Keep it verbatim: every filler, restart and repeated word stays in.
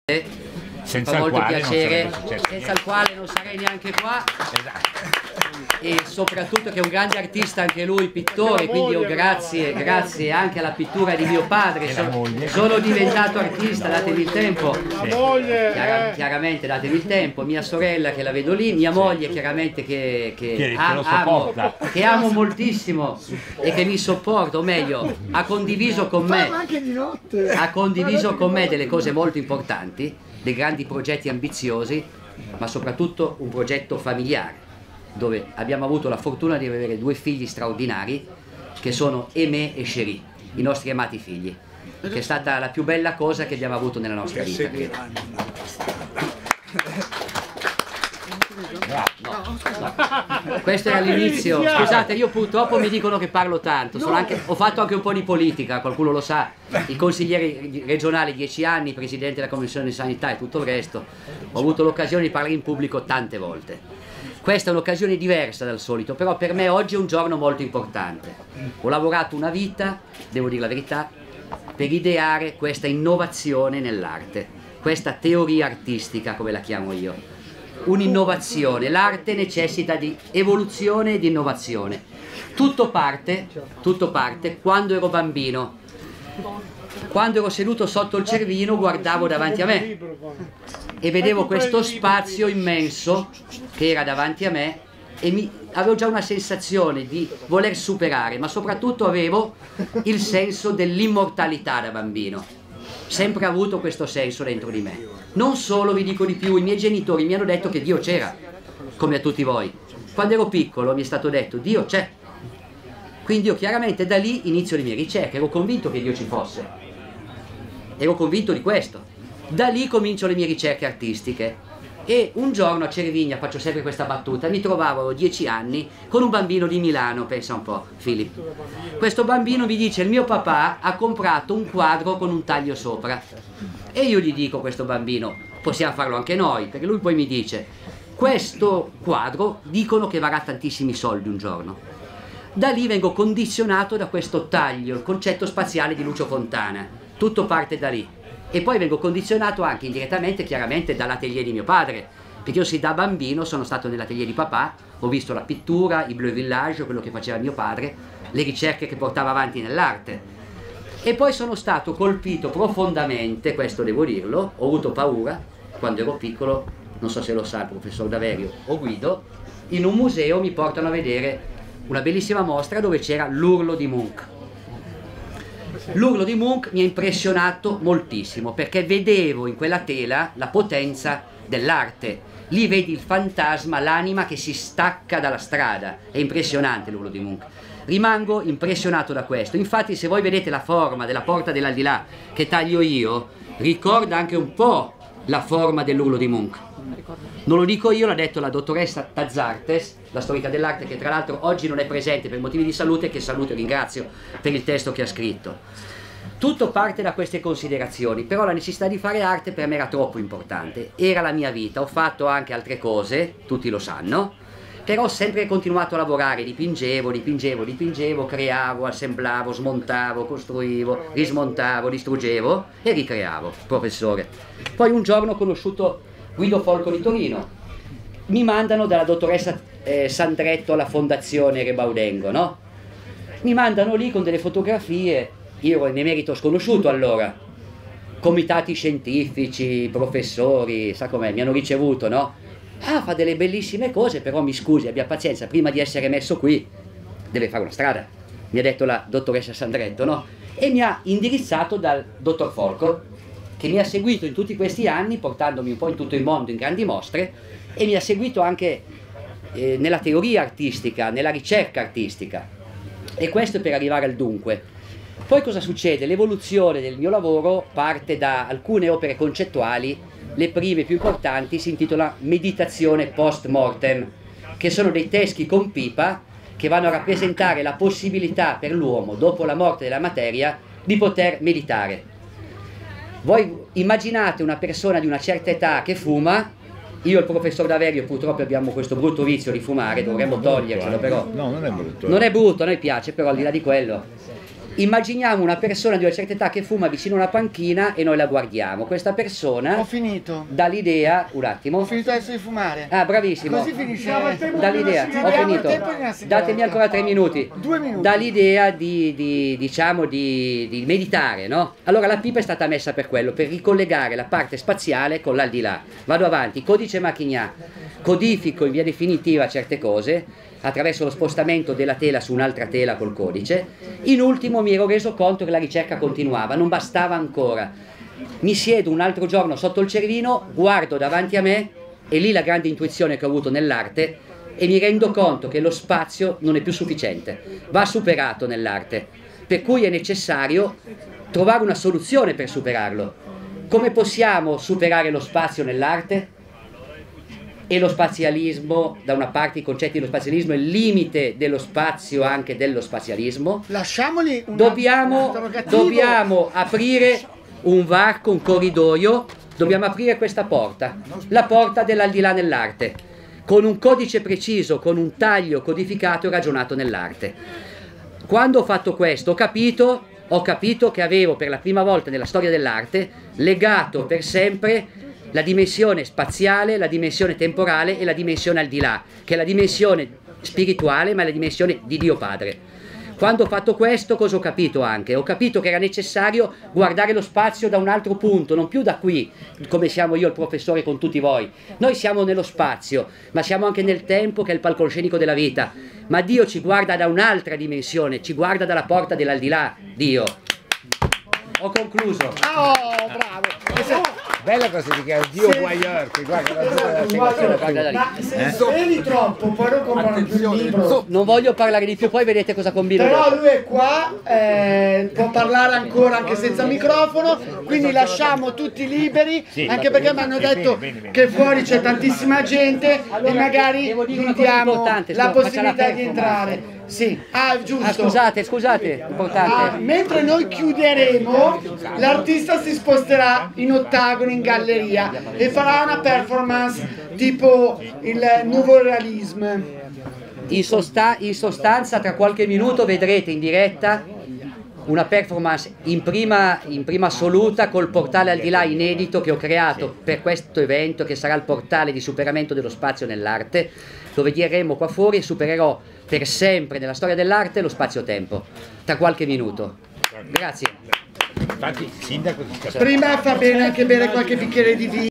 senza fa molto il piacere, senza il quale non sarei neanche qua. Esatto. E soprattutto che è un grande artista anche lui, pittore, quindi io grazie, grazie anche alla pittura di mio padre sono, sono diventato artista, datemi il tempo. Chiara, chiaramente datemi il tempo, mia sorella che la vedo lì, mia moglie chiaramente che, che, che, am, che amo, che amo moltissimo e che mi sopporta, o meglio ha condiviso con me ha condiviso con me delle cose molto importanti, dei grandi progetti ambiziosi, ma soprattutto un progetto familiare, dove abbiamo avuto la fortuna di avere due figli straordinari che sono Aimé e Chérie, i nostri amati figli, che è stata la più bella cosa che abbiamo avuto nella nostra vita, credo. No, no. Questo era l'inizio. Scusate, io purtroppo mi dicono che parlo tanto, sono anche, ho fatto anche un po' di politica, qualcuno lo sa, i consiglieri regionali dieci anni, presidente della commissione di sanità e tutto il resto, ho avuto l'occasione di parlare in pubblico tante volte. Questa è un'occasione diversa dal solito, però per me oggi è un giorno molto importante. Ho lavorato una vita, devo dire la verità, per ideare questa innovazione nell'arte, questa teoria artistica, come la chiamo io. Un'innovazione, l'arte necessita di evoluzione e di innovazione. Tutto parte, tutto parte quando ero bambino. Quando ero seduto sotto il cervino guardavo davanti a me e vedevo questo spazio immenso che era davanti a me e mi, avevo già una sensazione di voler superare, ma soprattutto avevo il senso dell'immortalità da bambino. Sempre avuto questo senso dentro di me. Non solo, vi dico di più, i miei genitori mi hanno detto che Dio c'era, come a tutti voi. Quando ero piccolo mi è stato detto Dio c'è. Quindi io chiaramente da lì inizio le mie ricerche, ero convinto che Dio ci fosse. Ero convinto di questo. Da lì comincio le mie ricerche artistiche. E un giorno a Cervigna, faccio sempre questa battuta, mi trovavo a dieci anni con un bambino di Milano, pensa un po', Filippo. Questo bambino mi dice: il mio papà ha comprato un quadro con un taglio sopra. E io gli dico a questo bambino: possiamo farlo anche noi, perché lui poi mi dice: questo quadro dicono che varrà tantissimi soldi un giorno. Da lì vengo condizionato da questo taglio, il concetto spaziale di Lucio Fontana, tutto parte da lì. E poi vengo condizionato anche indirettamente, chiaramente, dall'atelier di mio padre, perché io sì, da bambino sono stato nell'atelier di papà, ho visto la pittura, i Bleu Village, quello che faceva mio padre, le ricerche che portava avanti nell'arte. E poi sono stato colpito profondamente, questo devo dirlo, ho avuto paura, quando ero piccolo, non so se lo sa il professor Daverio o Guido, in un museo mi portano a vedere una bellissima mostra dove c'era l'Urlo di Munch. L'Urlo di Munch mi ha impressionato moltissimo perché vedevo in quella tela la potenza dell'arte. Lì vedi il fantasma, l'anima che si stacca dalla strada. È impressionante l'Urlo di Munch. Rimango impressionato da questo. Infatti, se voi vedete la forma della porta dell'aldilà che taglio io, ricorda anche un po' la forma dell'Urlo di Munch. Non lo dico io, l'ha detto la dottoressa Tazzartes, la storica dell'arte, che tra l'altro oggi non è presente per motivi di salute, che saluto e ringrazio per il testo che ha scritto. Tutto parte da queste considerazioni, però la necessità di fare arte per me era troppo importante, era la mia vita, ho fatto anche altre cose, tutti lo sanno, però ho sempre continuato a lavorare, dipingevo, dipingevo, dipingevo, creavo, assemblavo, smontavo, costruivo, rismontavo, distruggevo e ricreavo, professore. Poi un giorno ho conosciuto Guido Folco di Torino, mi mandano dalla dottoressa eh, Sandretto alla fondazione Rebaudengo, no? Mi mandano lì con delle fotografie, io ero in emerito sconosciuto allora, comitati scientifici, professori, sa com'è, mi hanno ricevuto, no? Ah, fa delle bellissime cose, però mi scusi, abbia pazienza, prima di essere messo qui deve fare una strada, mi ha detto la dottoressa Sandretto, no? E mi ha indirizzato dal dottor Folco, che mi ha seguito in tutti questi anni, portandomi un po' in tutto il mondo in grandi mostre, e mi ha seguito anche eh, nella teoria artistica, nella ricerca artistica. E questo per arrivare al dunque. Poi cosa succede? L'evoluzione del mio lavoro parte da alcune opere concettuali, le prime più importanti si intitola Meditazione post mortem, che sono dei teschi con pipa che vanno a rappresentare la possibilità per l'uomo, dopo la morte della materia, di poter meditare. Voi immaginate una persona di una certa età che fuma, io e il professor Daverio purtroppo abbiamo questo brutto vizio di fumare, dovremmo togliercelo però. No, non è brutto. Non è brutto, a noi piace, però al di là di quello. Immaginiamo una persona di una certa età che fuma vicino a una panchina e noi la guardiamo. Questa persona Ho finito. dà l'idea, un attimo. Ho finito adesso di fumare. Ah, bravissimo. Così finisce. Dall'idea, ho finito. Datemi ancora tre minuti. Due minuti. Dall'idea di, di, diciamo, di, di meditare, no? Allora la pipa è stata messa per quello, per ricollegare la parte spaziale con l'aldilà. Vado avanti, codice Machignà. Codifico in via definitiva certe cose attraverso lo spostamento della tela su un'altra tela col codice. In ultimo mi ero reso conto che la ricerca continuava, non bastava ancora. Mi siedo un altro giorno sotto il cervino, guardo davanti a me, e lì la grande intuizione che ho avuto nell'arte, e mi rendo conto che lo spazio non è più sufficiente, va superato nell'arte, per cui è necessario trovare una soluzione per superarlo. Come possiamo superare lo spazio nell'arte? E lo spazialismo, da una parte i concetti dello spazialismo e il limite dello spazio anche dello spazialismo. Lasciamoli un dobbiamo, dobbiamo aprire un varco, un corridoio, dobbiamo aprire questa porta, la porta dell'aldilà nell'arte, con un codice preciso, con un taglio codificato e ragionato nell'arte. Quando ho fatto questo ho capito, ho capito che avevo per la prima volta nella storia dell'arte legato per sempre la dimensione spaziale, la dimensione temporale e la dimensione al di là, che è la dimensione spirituale, ma è la dimensione di Dio Padre. Quando ho fatto questo, cosa ho capito anche? Ho capito che era necessario guardare lo spazio da un altro punto, non più da qui, come siamo io il professore con tutti voi. Noi siamo nello spazio, ma siamo anche nel tempo, che è il palcoscenico della vita. Ma Dio ci guarda da un'altra dimensione, ci guarda dalla porta dell'aldilà, Dio. Ho concluso. Oh, bravo! Bella cosa si chiama Dio Guagliar, che guarda la spiegazione, guarda da lì. Ma se sveli troppo, poi non comprano più il libro. Non voglio parlare di più, poi vedete cosa combino. Però lui è qua, eh, può parlare ancora anche senza microfono, quindi lasciamo tutti liberi, anche perché mi hanno detto che fuori c'è tantissima gente e magari gli diamo la possibilità di entrare. Sì, ah, giusto. Ah, scusate, scusate, importante. Ah, mentre noi chiuderemo, l'artista si sposterà in ottagono in galleria e farà una performance tipo il nuovo realismo. In, sosta in sostanza tra qualche minuto vedrete in diretta una performance in prima, in prima assoluta col portale al di là inedito che ho creato per questo evento, che sarà il portale di superamento dello spazio nell'arte, dove diremo qua fuori e supererò per sempre nella storia dell'arte lo spazio-tempo tra qualche minuto. Grazie. Infatti, sindaco, Prima fa bene anche bere qualche bicchiere di vino.